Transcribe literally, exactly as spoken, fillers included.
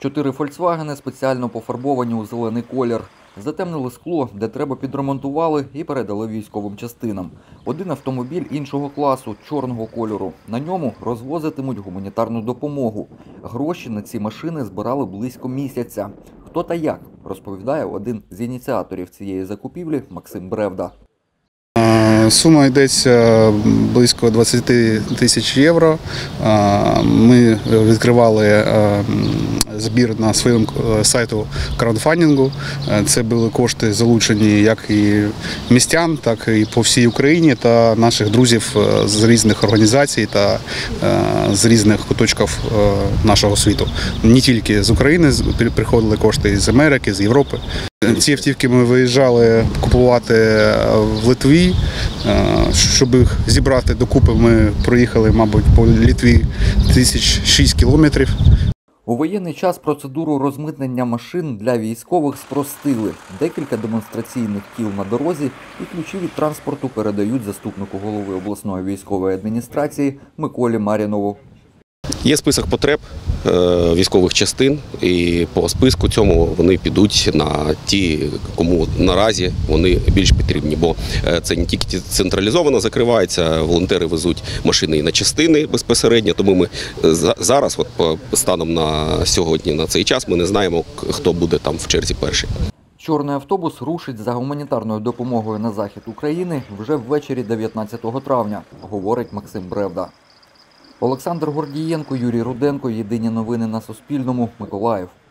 Чотири «Фольксвагени» спеціально пофарбовані у зелений колір. Затемнили скло, де треба підремонтували, і передали військовим частинам. Один автомобіль іншого класу, чорного кольору. На ньому розвозитимуть гуманітарну допомогу. Гроші на ці машини збирали близько місяця. Хто та як, розповідає один з ініціаторів цієї закупівлі Максим Бревда. Сума йдеться близько двадцять тисяч євро. Ми відкривали збір на своєму сайту краудфандингу. Це були кошти залучені як і містян, так і по всій Україні та наших друзів з різних організацій та з різних куточків нашого світу. Не тільки з України приходили кошти, з Америки, з Європи. Ці автівки ми виїжджали купувати в Литві. Щоб їх зібрати докупи, ми проїхали, мабуть, по Литві тисяч шість кілометрів. У воєнний час процедуру розмитнення машин для військових спростили. Декілька демонстраційних кіл на дорозі і ключі від транспорту передають заступнику голови обласної військової адміністрації Миколі Марінову. Є список потреб військових частин, і по списку цьому вони підуть на ті, кому наразі вони більш потрібні. Бо це не тільки централізовано закривається, волонтери везуть машини і на частини безпосередньо, тому ми зараз, от, станом на сьогодні, на цей час, ми не знаємо, хто буде там в черзі перший. Чорний автобус рушить за гуманітарною допомогою на захід України вже ввечері дев'ятнадцятого травня, говорить Максим Бревда. Олександр Гордієнко, Юрій Руденко. Єдині новини на Суспільному. Миколаїв.